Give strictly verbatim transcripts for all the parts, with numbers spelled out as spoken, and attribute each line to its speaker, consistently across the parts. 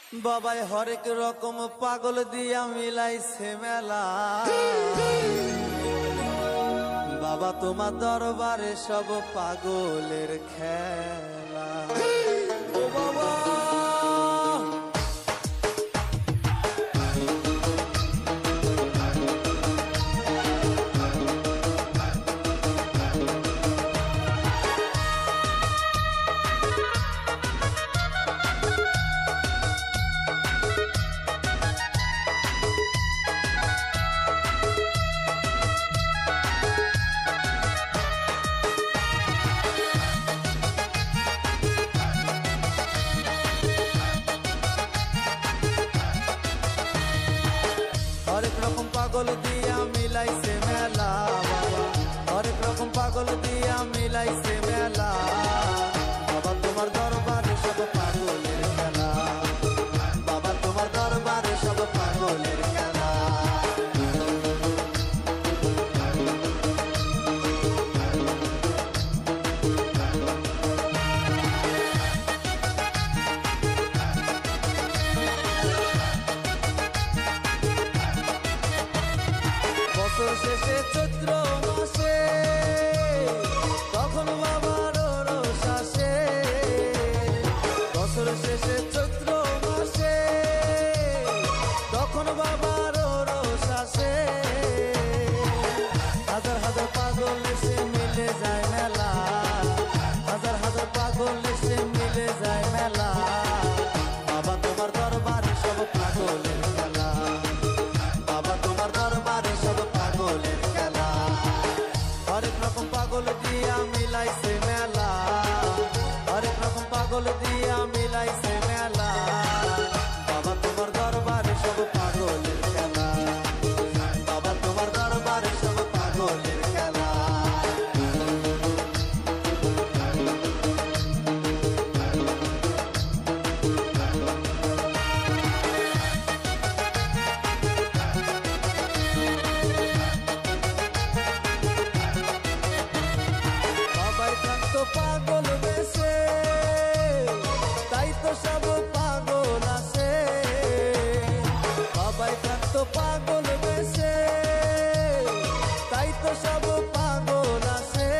Speaker 1: বাবাই হরেক রকম পাগল দিয়া মিলাইছে মেলা। বাবা তোমার দরবারে সব পাগলের খেলা। ও বাবা হরেক রকম পাগল দিয়া মিলাইছে মেলা। বাবা হরেক রকম পাগল দিয়া মিলাইছে মেলা। বাবা তোমার দরবারে সব পাগলের খেলা। বাবা তোমার দরবারে সব পাগলের খেলা। বছর শেষে চৈত্র মাসে তখন বাবার রোষ আসে। বছর শেষে চৈত্র মাসে তখন বাবার রোষ আসে। হাজার হাজার পাগল এসে মিলে যায় মেলা। হাজার হাজার পাগল এসে মিলে যায় মেলা। বাবা তোমার দরবারে সব পাগলের খেলা। বাবা তোমার দরবারে সব পাগলের খেলা। হরেক রকম পাগল দিয়া মিলাইছে মেলা। হরেক রকম পাগল দিয়া মিলাইছে মেলা। বাবা তোমার দরবারে সব পাগলের খেলা। বাবা তোমার দরবারে সব পাগলের খেলা। পাগল বেশে তাই তো সব পাগল আসে। বাবাই থাকতো পাগল বেশে তাই তো সব পাগল আসে।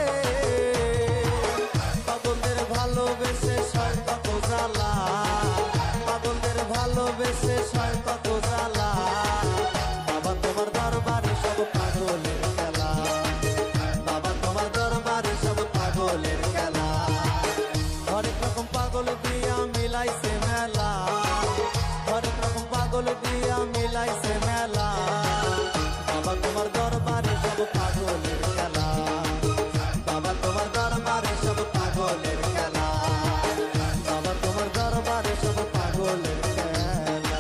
Speaker 1: পাগলদের ভালোবেসে সয় কত জ্বালা। পাগলদের ভালোবেসে সয় কত জ্বালা। বাবা তোমার দরবারে সব পাগলের খেলা। বাবা তোমার দরবারে সব পাগলের খেলা। হরেক রকম পাগল দিয়া মিলাইছে মেলা। হরেক রকম পাগল দিয়া মিলাইছে মেলা। বাবা তোমার দরবারে সব পাগলের খেলা। বাবা তোমার দরবারে সব পাগলের খেলা। বাবা তোমার দরবারে সব পাগলের খেলা।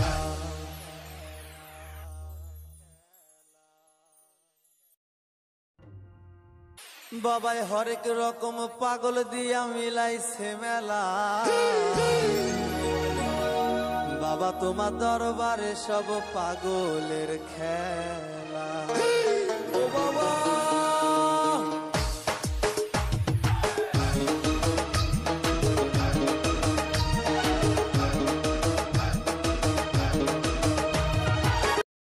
Speaker 1: বাবাই হরেক রকম পাগল দিয়া মিলাইছে মেলা। বাবা তোমার দরবারে সব পাগলের খেলা।